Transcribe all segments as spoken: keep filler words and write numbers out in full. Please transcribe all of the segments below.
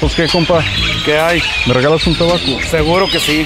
Pues qué, compa. ¿Qué hay? ¿Me regalas un tabaco? Seguro que sí.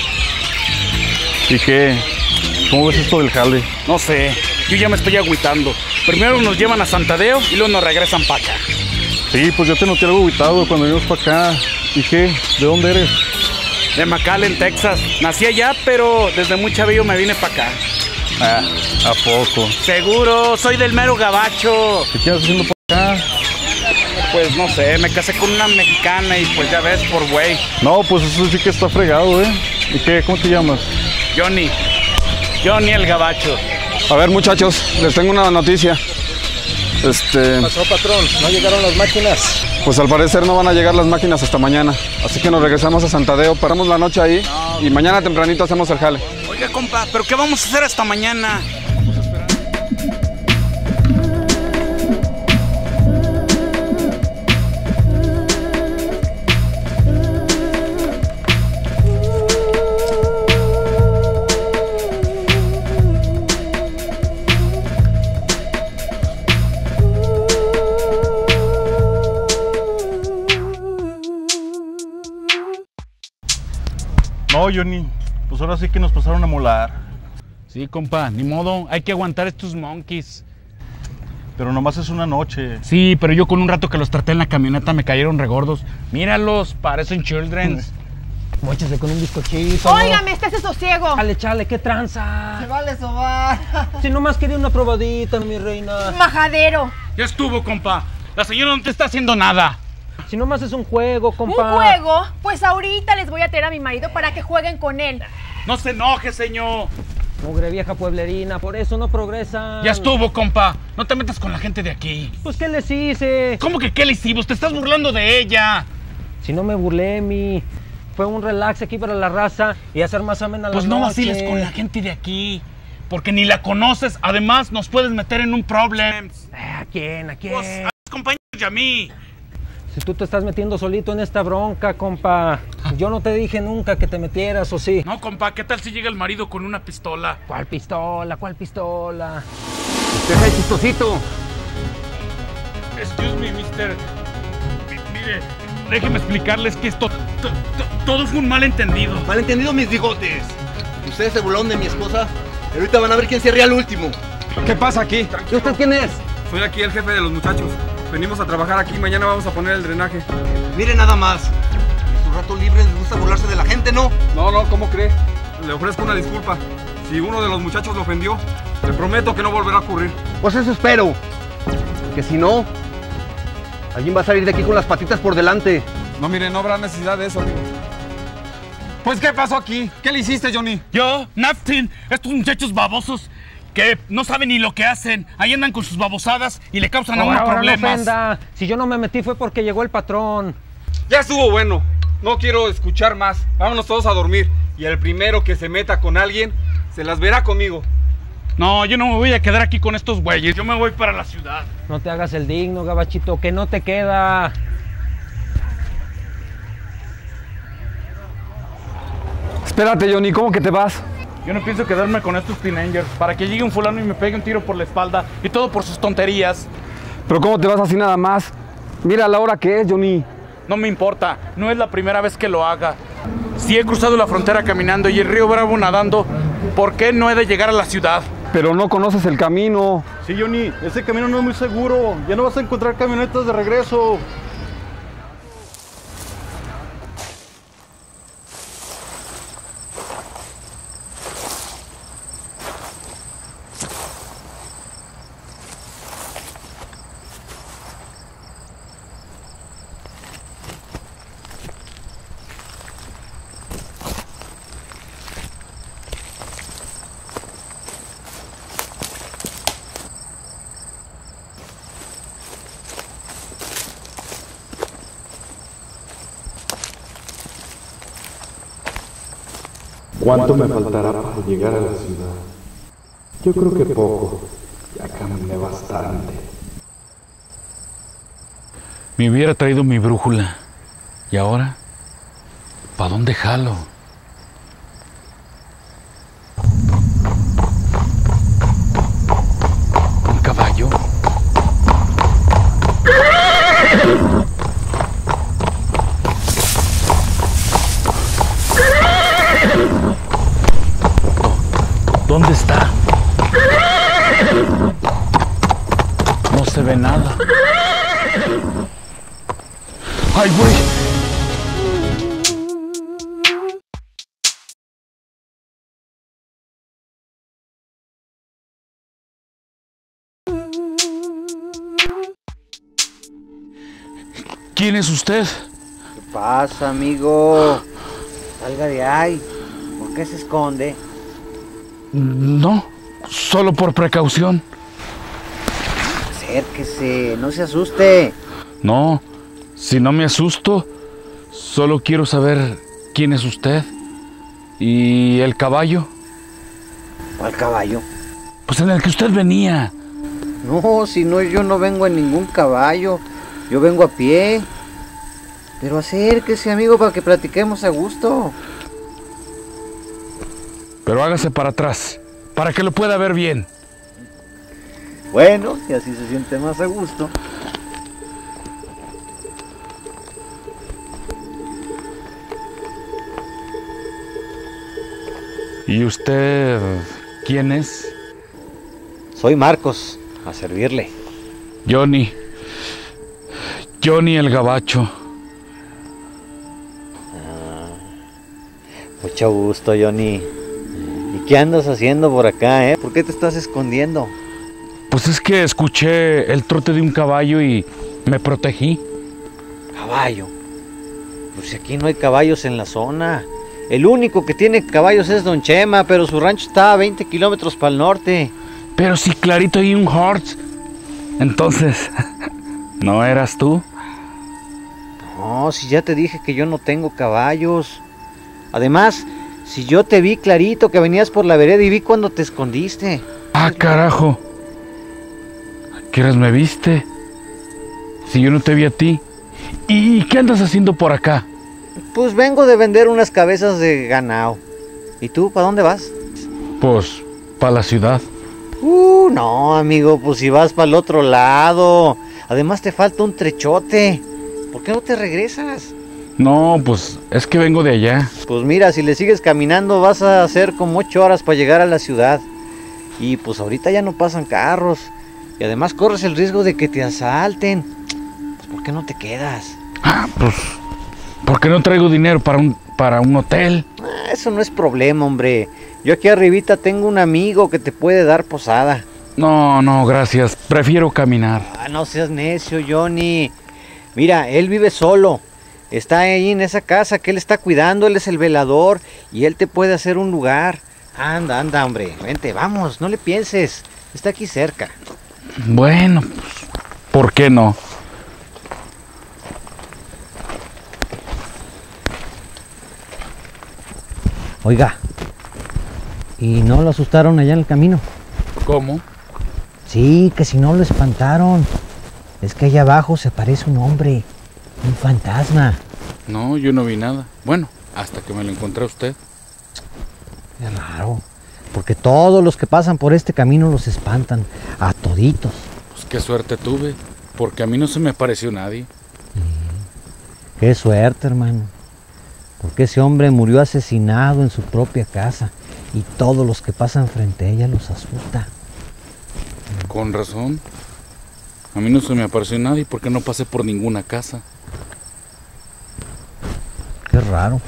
¿Y qué? ¿Cómo ves esto del jale? No sé, yo ya me estoy agüitando. Primero nos llevan a Santadeo y luego nos regresan para acá. Sí, pues yo te noté algo agüitado cuando vinimos para acá. ¿Y qué? ¿De dónde eres? De McAllen, Texas. Nací allá, pero desde muy chavillo me vine para acá. Ah, ¿a poco? Seguro, soy del mero gabacho. ¿Qué estás haciendo para acá? Pues no sé, me casé con una mexicana y pues ya ves, por güey. No, pues eso sí que está fregado, ¿eh? ¿Y qué? ¿Cómo te llamas? Johnny. Johnny el gabacho. A ver, muchachos, les tengo una noticia. Este... ¿Qué pasó, patrón? ¿No llegaron las máquinas? Pues al parecer no van a llegar las máquinas hasta mañana. Así que nos regresamos a Santadeo, paramos la noche ahí no. Y mañana tempranito hacemos el jale. Oiga, compa, ¿pero qué vamos a hacer hasta mañana? No, Johnny, pues ahora sí que nos pasaron a molar. Sí, compa, ni modo, hay que aguantar estos monkeys. Pero nomás es una noche. Sí, pero yo con un rato que los traté en la camioneta me cayeron regordos. Míralos, parecen children's. Móchese con un bizcochito. Óigame, esté ese sosiego. Chale, chale, qué tranza. Se vale sobar. Si nomás quería una probadita, mi reina. Majadero. Ya estuvo, compa. La señora no te está haciendo nada. Si nomás es un juego, compa. ¿Un juego? Pues ahorita les voy a traer a mi marido para que jueguen con él. No se enoje, señor. Mugre vieja pueblerina, por eso no progresan. Ya estuvo, compa. No te metas con la gente de aquí. Pues, ¿qué les hice? ¿Cómo que qué le hicimos? Te estás burlando de ella. Si no me burlé, mi... Fue un relax aquí para la raza y hacer más amena la noche. Pues no vaciles con la gente de aquí. Porque ni la conoces. Además, nos puedes meter en un problema. ¿A quién? ¿A quién? Pues a los compañeros y a mí. Si tú te estás metiendo solito en esta bronca, compa. Yo no te dije nunca que te metieras, ¿o sí? No, compa, ¿qué tal si llega el marido con una pistola? ¿Cuál pistola? ¿Cuál pistola? Deja el chistosito. Excuse me, mister. M mire, déjeme explicarles que esto... Todo fue un malentendido. Malentendido, mis bigotes. Ustedes se burlaron de mi esposa. Pero ahorita van a ver quién sería el último. ¿Qué pasa aquí? ¿Y usted quién es? Soy aquí el jefe de los muchachos. Venimos a trabajar aquí, mañana vamos a poner el drenaje. Miren nada más. En su rato libre les gusta burlarse de la gente, ¿no? No, no, ¿cómo cree? Le ofrezco una disculpa. Si uno de los muchachos lo ofendió, le prometo que no volverá a ocurrir. Pues eso espero. Que si no, alguien va a salir de aquí con las patitas por delante. No, mire, no habrá necesidad de eso, amigo. Pues, ¿qué pasó aquí? ¿Qué le hiciste, Johnny? Yo, nothing. Estos muchachos babosos que no saben ni lo que hacen. Ahí andan con sus babosadas y le causan a uno problemas. No ofenda. Si yo no me metí fue porque llegó el patrón. Ya estuvo bueno. No quiero escuchar más. Vámonos todos a dormir. Y el primero que se meta con alguien, se las verá conmigo. No, yo no me voy a quedar aquí con estos güeyes. Yo me voy para la ciudad. No te hagas el digno, gabachito, que no te queda. Espérate, Johnny, ¿cómo que te vas? Yo no pienso quedarme con estos teenagers para que llegue un fulano y me pegue un tiro por la espalda y todo por sus tonterías. ¿Pero cómo te vas así nada más? Mira la hora que es, Johnny. No me importa, no es la primera vez que lo haga. Si he cruzado la frontera caminando y el río Bravo nadando, ¿por qué no he de llegar a la ciudad? Pero no conoces el camino. Sí, Johnny, ese camino no es muy seguro. Ya no vas a encontrar camionetas de regreso. ¿Cuánto me faltará para llegar a la ciudad? Yo creo que poco. Ya caminé bastante. Me hubiera traído mi brújula. ¿Y ahora? ¿Para dónde jalo? ¿Un caballo? ¿Dónde está? No se ve nada. ¡Ay, güey! ¿Quién es usted? ¿Qué pasa, amigo? Salga de ahí. ¿Por qué se esconde? No, solo por precaución. Acérquese, no se asuste. No, si no me asusto, solo quiero saber quién es usted. ¿Y el caballo? ¿Cuál caballo? Pues en el que usted venía. No, si no, yo no vengo en ningún caballo. Yo vengo a pie. Pero acérquese, amigo, para que platiquemos a gusto. Pero hágase para atrás, para que lo pueda ver bien. Bueno, y así se siente más a gusto. ¿Y usted quién es? Soy Marcos, a servirle. Johnny. Johnny el Gabacho. Mucho gusto, Johnny. ¿Y qué andas haciendo por acá, eh? ¿Por qué te estás escondiendo? Pues es que escuché el trote de un caballo y me protegí. ¿Caballo? Pues aquí no hay caballos en la zona. El único que tiene caballos es Don Chema, pero su rancho está a veinte kilómetros para el norte. Pero si clarito hay un horse. Entonces, ¿no eras tú? No, si ya te dije que yo no tengo caballos. Además, si yo te vi clarito que venías por la vereda y vi cuando te escondiste. Ah, carajo. ¿A qué horas me viste? Si yo no te vi a ti. ¿Y qué andas haciendo por acá? Pues vengo de vender unas cabezas de ganado. ¿Y tú, para dónde vas? Pues, para la ciudad. Uh, no, amigo, pues si vas para el otro lado. Además te falta un trechote. ¿Por qué no te regresas? No, pues es que vengo de allá. Pues mira, si le sigues caminando vas a hacer como ocho horas para llegar a la ciudad. Y pues ahorita ya no pasan carros. Y además corres el riesgo de que te asalten. Pues ¿por qué no te quedas? Ah, pues porque no traigo dinero para un, para un hotel. Ah, eso no es problema, hombre. Yo aquí arribita tengo un amigo que te puede dar posada. No, no, gracias. Prefiero caminar. Ah, no seas necio, Johnny. Mira, él vive solo. Está ahí en esa casa que él está cuidando, él es el velador y él te puede hacer un lugar. Anda, anda, hombre, vente, vamos, no le pienses, está aquí cerca. Bueno, pues, ¿por qué no? Oiga, ¿y no lo asustaron allá en el camino? ¿Cómo? Sí, que si no lo espantaron. Es que allá abajo se aparece un hombre. Un fantasma. No, yo no vi nada. Bueno, hasta que me lo encontré a usted. Es raro, porque todos los que pasan por este camino los espantan, a toditos. Pues qué suerte tuve, porque a mí no se me apareció nadie. Mm, qué suerte, hermano, porque ese hombre murió asesinado en su propia casa y todos los que pasan frente a ella los asusta. Con razón. A mí no se me apareció nadie porque no pasé por ninguna casa. Qué raro.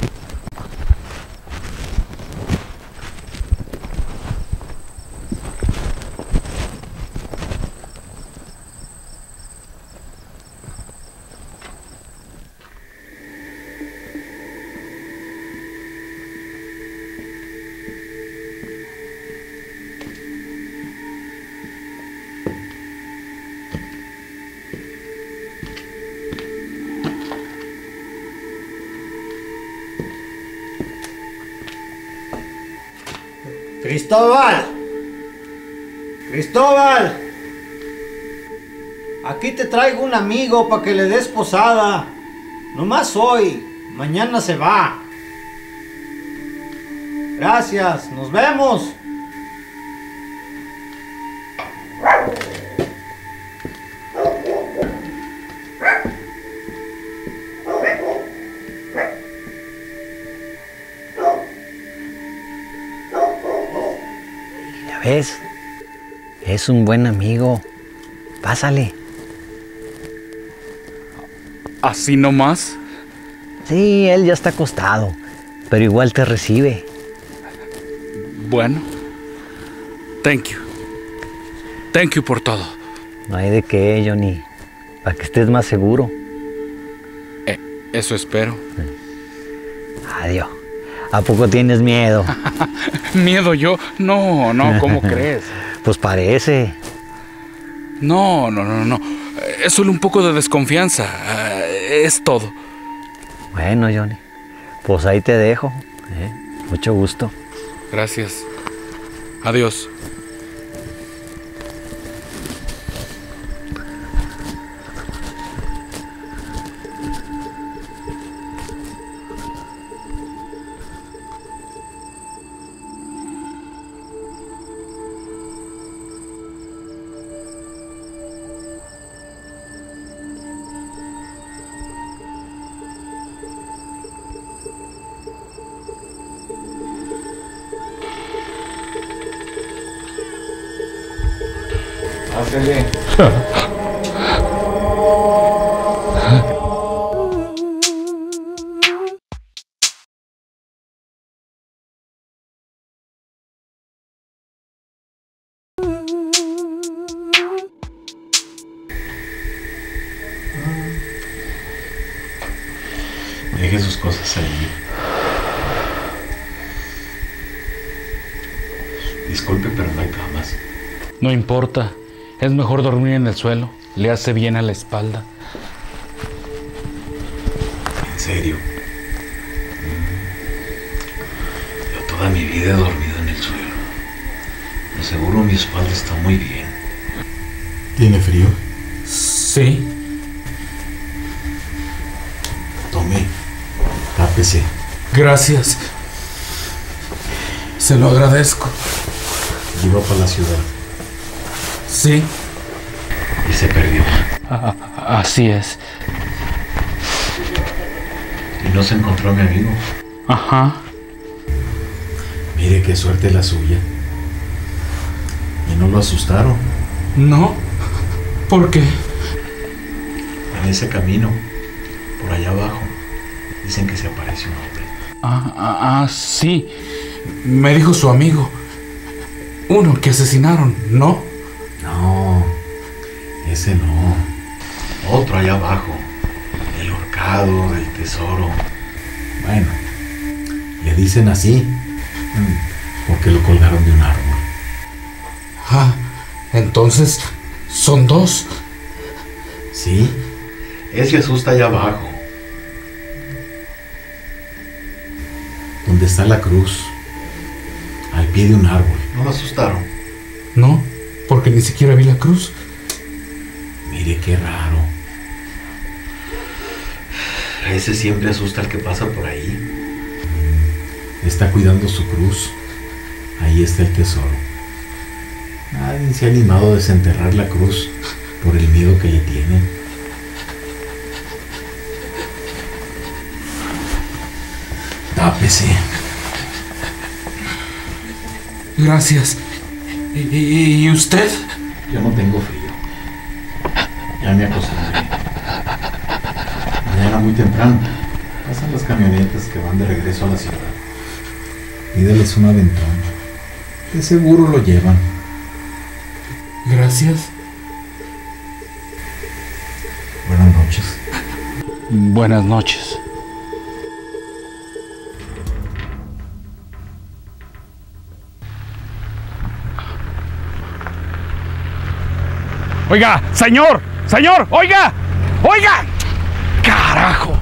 Cristóbal, Cristóbal, aquí te traigo un amigo para que le des posada. Nomás hoy, mañana se va. Gracias, nos vemos. ves? Es un buen amigo. Pásale. ¿Así nomás? Sí, él ya está acostado, pero igual te recibe. Bueno. Thank you. Thank you por todo. No hay de qué, Johnny. Para que estés más seguro. Eh, eso espero. Adiós. ¿A poco tienes miedo? ¿Miedo yo? No, no, ¿cómo crees? Pues parece. No, no, no, no. Es solo un poco de desconfianza. Es todo. Bueno, Johnny. Pues ahí te dejo. ¿eh? Mucho gusto. Gracias. Adiós. Pásele. Deje sus cosas allí. Disculpe, pero no hay camas. No importa. Es mejor dormir en el suelo. Le hace bien a la espalda. ¿En serio? Yo toda mi vida he dormido en el suelo. De seguro mi espalda está muy bien. ¿Tiene frío? Sí. Tome. Tápese. Gracias. Se lo agradezco. Iba para la ciudad. Sí. Y se perdió. Ah, así es. Y no se encontró a mi amigo. Ajá. Mire qué suerte la suya. ¿Y no lo asustaron? No. ¿Por qué? En ese camino, por allá abajo, dicen que se aparece un hombre. Ah, ah, ah, sí. Me dijo su amigo. Uno que asesinaron, ¿no? No, ese no. Otro allá abajo. El horcado, el tesoro. Bueno, le dicen así porque lo colgaron de un árbol. Ah, entonces son dos. Sí, ese asusta allá abajo. Donde está la cruz, al pie de un árbol. ¿No lo asustaron? No, porque ni siquiera vi la cruz. Mire qué raro. Ese siempre asusta al que pasa por ahí. Está cuidando su cruz. Ahí está el tesoro. Nadie se ha animado a desenterrar la cruz por el miedo que le tienen. Tápese. Gracias. ¿Y, y, y usted? Yo no tengo frío. Ya me acostumbré. Mañana muy temprano pasan las camionetas que van de regreso a la ciudad. Pídeles un aventón. De seguro lo llevan. Gracias. Buenas noches. Buenas noches. Oiga, señor, señor, oiga, oiga. Carajo.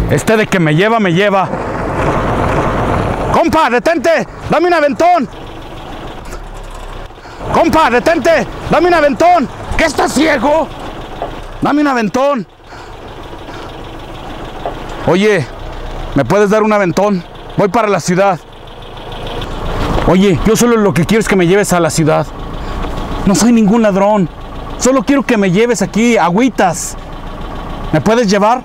Este de que me lleva, me lleva. ¡Compa, detente! ¡Dame un aventón! ¡Compa, detente! ¡Dame un aventón! ¿Qué estás ciego? ¡Dame un aventón! Oye, ¿me puedes dar un aventón? Voy para la ciudad. Oye, yo solo lo que quiero es que me lleves a la ciudad. No soy ningún ladrón. Solo quiero que me lleves aquí, agüitas. ¿Me puedes llevar?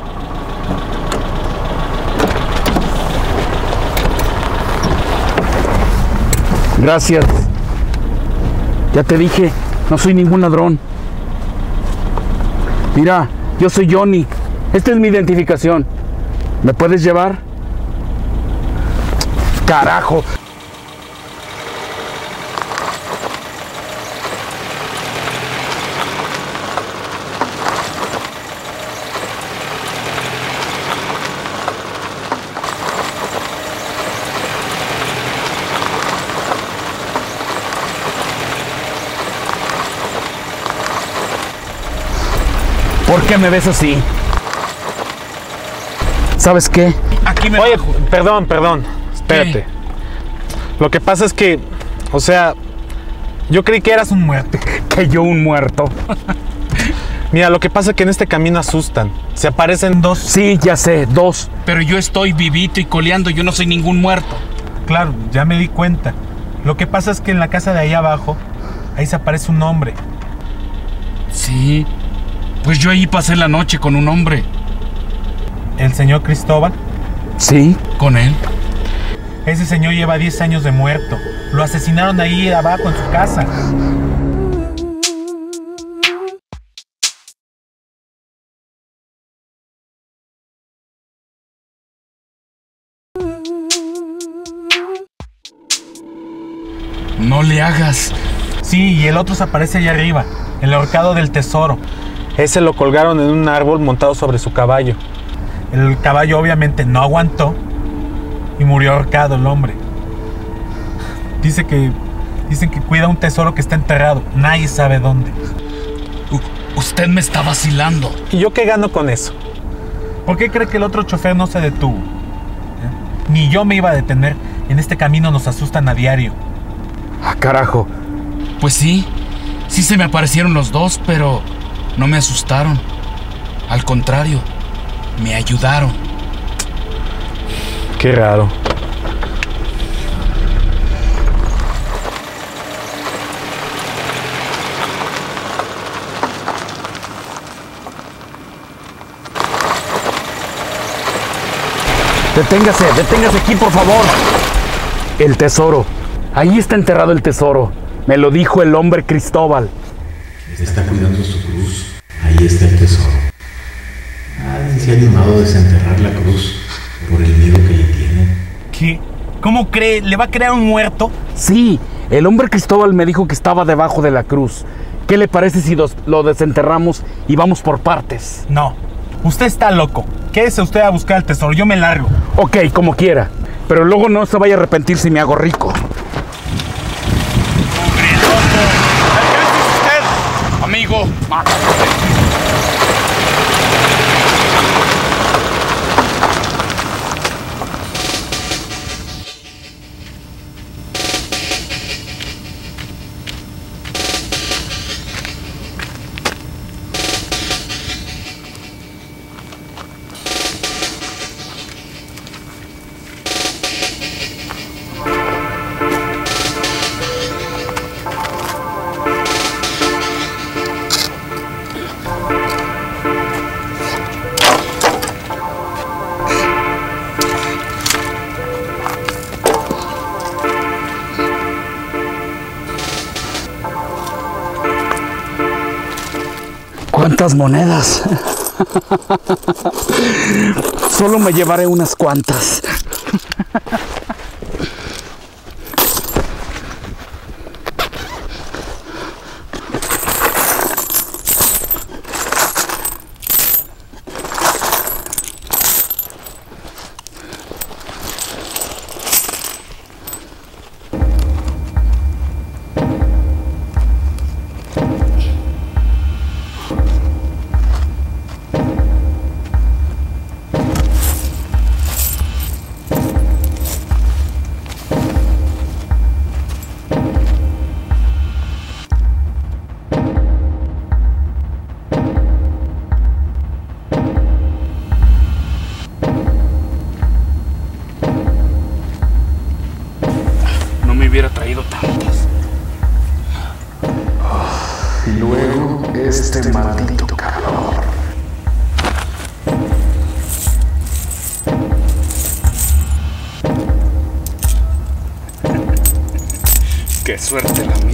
Gracias. Ya te dije, no soy ningún ladrón. Mira, yo soy Johnny. Esta es mi identificación. ¿Me puedes llevar? Carajo. ¿Por qué me ves así? ¿Sabes qué? Aquí me Oye, bajo. perdón, perdón. Espérate. ¿Qué? Lo que pasa es que, o sea, yo creí que eras un muerto. ¿Que yo un muerto? Mira, lo que pasa es que en este camino asustan. Se aparecen dos. Sí, ya sé, dos. Pero yo estoy vivito y coleando, yo no soy ningún muerto. Claro, ya me di cuenta. Lo que pasa es que en la casa de ahí abajo, ahí se aparece un hombre. Sí. Pues yo ahí pasé la noche con un hombre. ¿El señor Cristóbal? Sí, con él. Ese señor lleva diez años de muerto. Lo asesinaron ahí abajo en su casa. No le hagas. Sí, y el otro se aparece allá arriba, el ahorcado del tesoro. Ese lo colgaron en un árbol montado sobre su caballo. El caballo obviamente no aguantó y murió ahorcado el hombre. Dice que, dicen que cuida un tesoro que está enterrado. Nadie sabe dónde. U- usted me está vacilando. ¿Y yo qué gano con eso? ¿Por qué cree que el otro chofer no se detuvo? ¿Eh? Ni yo me iba a detener. En este camino nos asustan a diario. Ah, carajo. Pues sí, sí se me aparecieron los dos, pero no me asustaron. Al contrario, me ayudaron. Qué raro. Deténgase, deténgase aquí, por favor. El tesoro. Ahí está enterrado el tesoro. Me lo dijo el hombre Cristóbal. Está cuidando su cruz. Ahí está el tesoro. Nadie se ha animado a desenterrar la cruz por el miedo que le tienen. ¿Qué? ¿Cómo cree? ¿Le va a crear un muerto? Sí, el hombre Cristóbal me dijo que estaba debajo de la cruz. ¿Qué le parece si los, lo desenterramos y vamos por partes? No, usted está loco. Quédese usted a buscar el tesoro, yo me largo. Ok, como quiera. Pero luego no se vaya a arrepentir si me hago rico. Amigo, ¿cuántas monedas? Solo me llevaré unas cuantas. Qué suerte la mía.